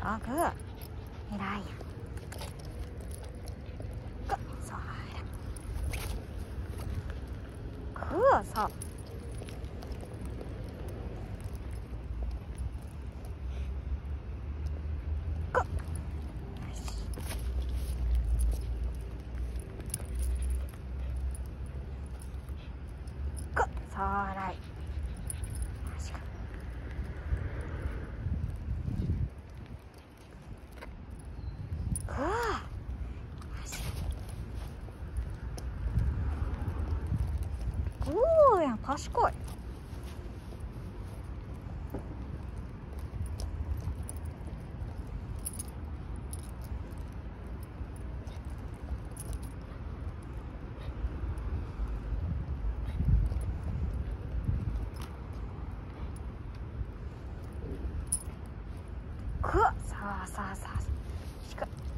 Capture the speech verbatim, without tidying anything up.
あ、グー。偉いや。グー、そう、偉い。グー、そう。グー。よし。グー、そう、偉い。確かに。グー。おーやん、賢い。グー、そうそうそう。しか